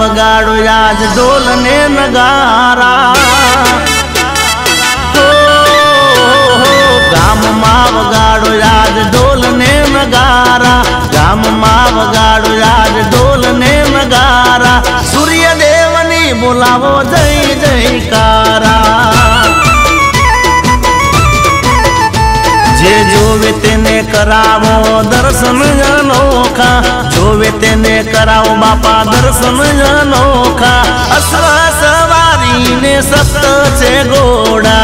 वगाड़ो आज ढोल ने नगारा। गाम में वगाड़ो आज ढोल ने नगारा। गाम में वगाड़ो आज ढोल ने नगारा। सूर्य देवनी बोलावो जय जयकारा। जे जोवे तेने करावो दर्शन अनोखा। जोवे तेने करावो बापा दर्शन अनोखा। अश्व सवारी ने सप्त छे घोड़ा।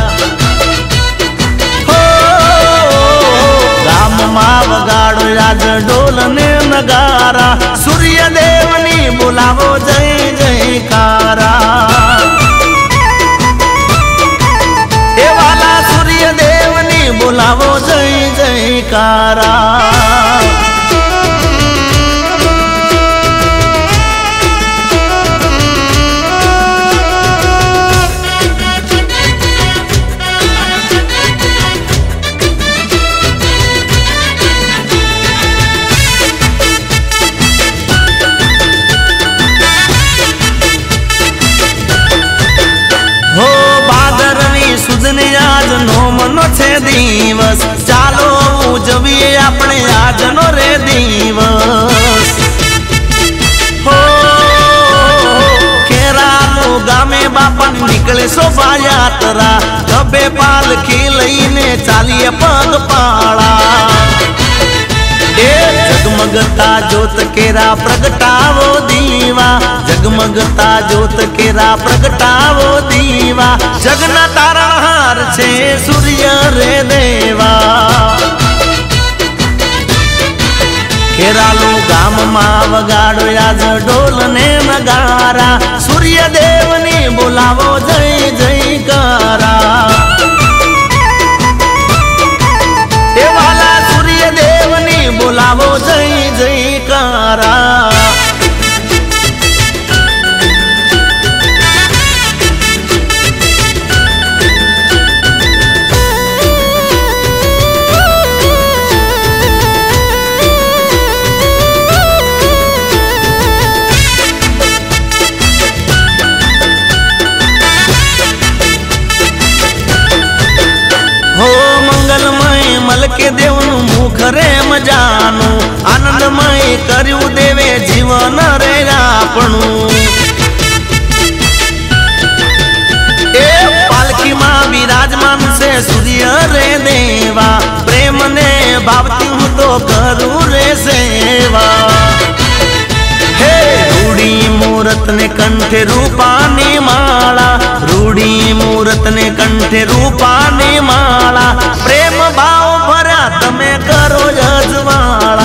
गाम में वगाड़ो आज ढोल ने नगारा। सूर्य देवनी बोलावो जय जयकारा। ए वाला सूर्य देवनी बोलावो जय जयकारा। आज नोमनो छे दिवस। चालो उजवीए अपने आज नो रे दिवस। हो खेरालू गामे बापा निकले शोभा यात्रा। गबे पालखी लईने चालीए पग पाड़ा। जगमगता जोत केरा प्रगटावो दीवा। जगमगता जोत केरा प्रगटावो दीवा। जगना तारणहार छे सूर्य रे देवा। खेरालू गाम में वगाड़ो आज ढोल ने नगारा। सूर्य देवनी बोलावो जय जयकारा। ए वाला सूर्य देवनी बोलावो जय जयकारा। के देवनु मुख रे मजानु। आनंदमय कर्यु देवे जीवन रे आपनु। ए पालकी मां विराजमान से सूर्य रे देवा। प्रेम ने भावती हूँ तो करूँ रे सेवा। हे रूढ़ी मूरत ने कंठे रूपानी माला। रूढ़ी मूरत ने कंठे रूपानी माला। प्रेम भाव भरा तमे करो जजवाड़ा।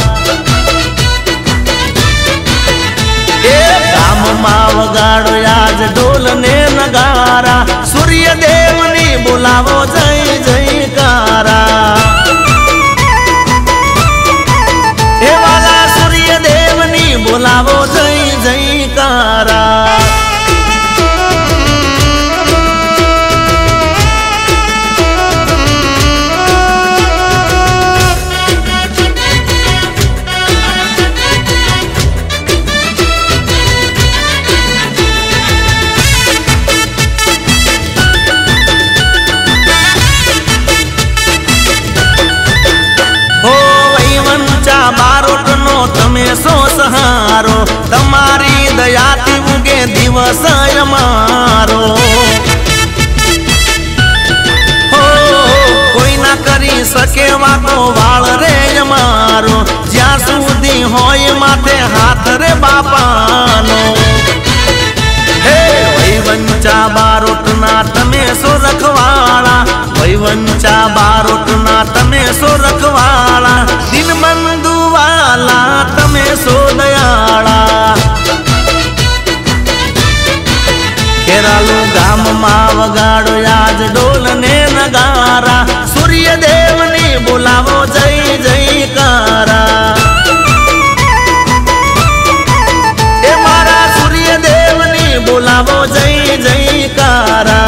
ए गाम में वगाड़ो आज ढोल ने नगारा। सूर्य देवनी बोलावो जय जयकारा। ए वाला सूर्य देवनी बोलावो जय जयकारा। तमे सो सहारो। तमारी दयाती उगे दिवस अमारो। हो कोई ना करी सके वाको वाल रे अमारो। ज्या सुधी होय माथे हाथ रे बापानो। हे वैवंचा बारोटना तमे सो रखवाला। वैवंचा बारोटना तमे सो रखवाला। दिन बंधु वाला तमे सो दयाला। खेरालू गाम में वगाड़ो आज ढोल ने नगारा। सूर्य देवनी बोलावो जय जयकारा। ए मारा सूर्य देवनी बोलावो जय जयकारा।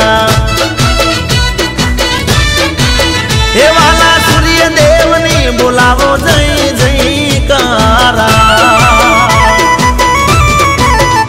ए वाला सूर्य देवनी बोलावो जय जयकारा।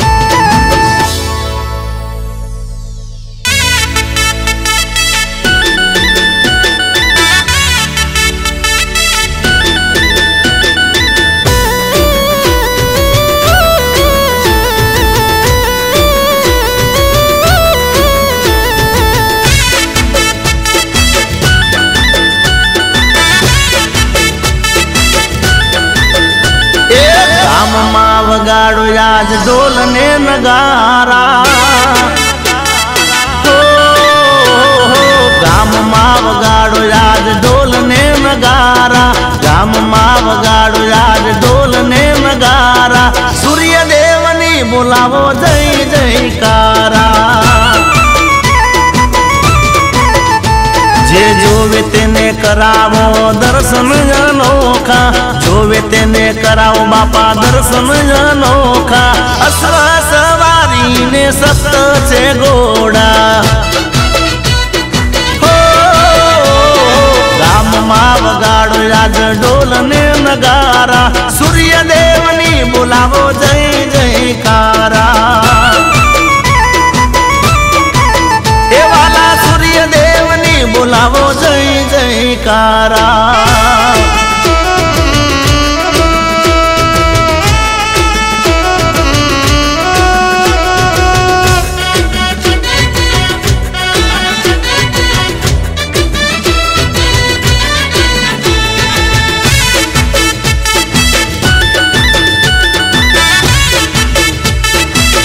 आज ढोल ने नगारा। गाम में वगाड़ो आज ढोल ने नगारा, गाम में वगाड़ो आज ढोल ने नगारा। सूर्य देवनी बोलावो जय जयकारा। जे जोवे तेने करावो दर्शन अनोखा, जोवे तेने करावो बापा दर्शन अनोखा। अश्व सवारी ने सप्त छे घोड़ा, गाम में वगाड़ो आज ढोल ने नगारा। सूर्य देवनी बोलावो जय जयकारा। बोलावो जय जयकारा।